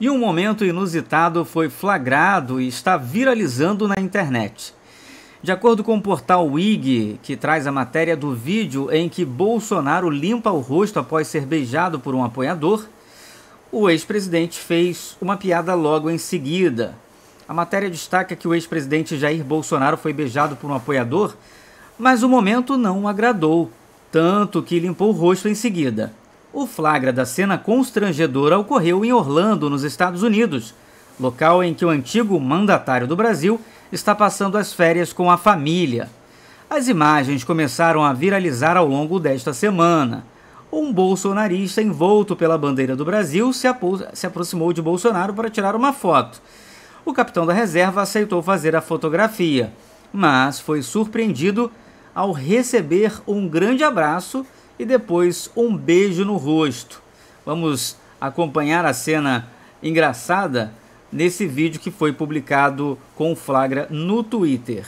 E um momento inusitado foi flagrado e está viralizando na internet. De acordo com o portal Wig, que traz a matéria do vídeo em que Bolsonaro limpa o rosto após ser beijado por um apoiador, o ex-presidente fez uma piada logo em seguida. A matéria destaca que o ex-presidente Jair Bolsonaro foi beijado por um apoiador, mas o momento não o agradou, tanto que limpou o rosto em seguida. O flagra da cena constrangedora ocorreu em Orlando, nos Estados Unidos, local em que o antigo mandatário do Brasil está passando as férias com a família. As imagens começaram a viralizar ao longo desta semana. Um bolsonarista envolto pela bandeira do Brasil se aproximou de Bolsonaro para tirar uma foto. O capitão da reserva aceitou fazer a fotografia, mas foi surpreendido ao receber um grande abraço e depois um beijo no rosto. Vamos acompanhar a cena engraçada nesse vídeo que foi publicado com flagra no Twitter.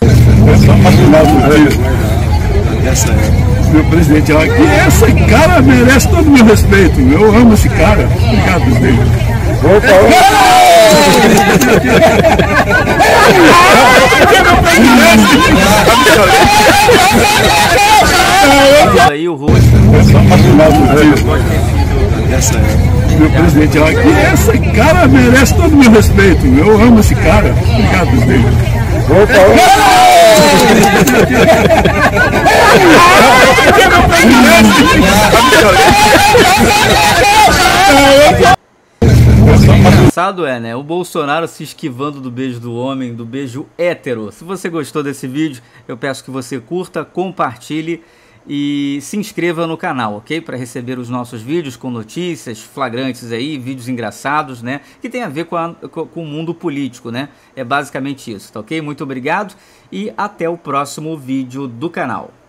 Meu presidente aqui, esse cara merece todo o meu respeito. Eu amo esse cara. Obrigado, presidente. Aí o rosto. Meu presidente aqui, esse cara merece todo o meu respeito. Eu amo esse cara. Obrigado, presidente. Engraçado né? O Bolsonaro se esquivando do beijo do homem, do beijo hétero. Se você gostou desse vídeo, eu peço que você curta, compartilhe e se inscreva no canal, ok? Para receber os nossos vídeos com notícias flagrantes aí, vídeos engraçados, né? Que tem a ver com o mundo político, né? É basicamente isso, tá ok? Muito obrigado e até o próximo vídeo do canal.